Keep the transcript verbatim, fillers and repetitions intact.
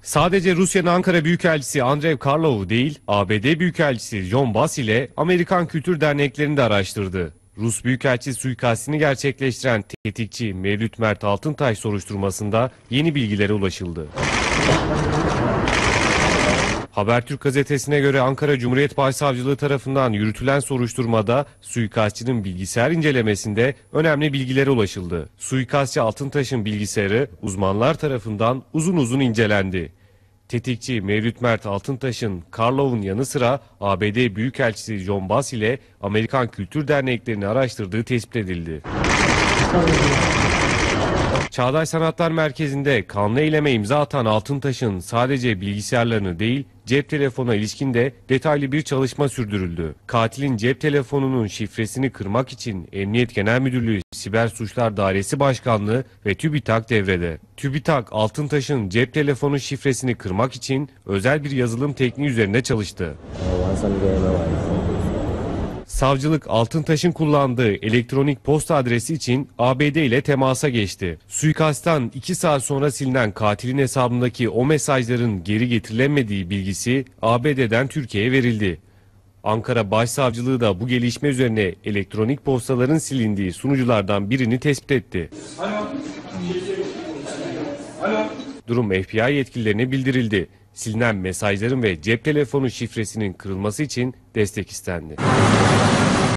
Sadece Rusya'nın Ankara Büyükelçisi Andrei Karlov değil, A B D Büyükelçisi John Bass ile Amerikan Kültür Derneklerini de araştırdı. Rus Büyükelçisi suikastini gerçekleştiren tetikçi Mevlüt Mert Altıntaş soruşturmasında yeni bilgilere ulaşıldı. Habertürk gazetesine göre Ankara Cumhuriyet Başsavcılığı tarafından yürütülen soruşturmada suikastçının bilgisayar incelemesinde önemli bilgilere ulaşıldı. Suikastçı Altıntaş'ın bilgisayarı uzmanlar tarafından uzun uzun incelendi. Tetikçi Mevlüt Mert Altıntaş'ın Karlov'un yanı sıra A B D Büyükelçisi John Bass ile Amerikan Kültür Derneklerini araştırdığı tespit edildi. Çağdaş Sanatlar Merkezi'nde kanlı eyleme imza atan Altıntaş'ın sadece bilgisayarlarını değil, cep telefonuna ilişkin de detaylı bir çalışma sürdürüldü. Katilin cep telefonunun şifresini kırmak için Emniyet Genel Müdürlüğü Siber Suçlar Dairesi Başkanlığı ve TÜBİTAK devrede. TÜBİTAK, Altıntaş'ın cep telefonu şifresini kırmak için özel bir yazılım tekniği üzerinde çalıştı. Savcılık Altıntaş'ın kullandığı elektronik posta adresi için A B D ile temasa geçti. Suikasttan iki saat sonra silinen katilin hesabındaki o mesajların geri getirilemediği bilgisi A B D'den Türkiye'ye verildi. Ankara Başsavcılığı da bu gelişme üzerine elektronik postaların silindiği sunuculardan birini tespit etti. Alo. Alo. Durum F B I yetkililerine bildirildi. Silinen mesajların ve cep telefonu şifresinin kırılması için destek istendi.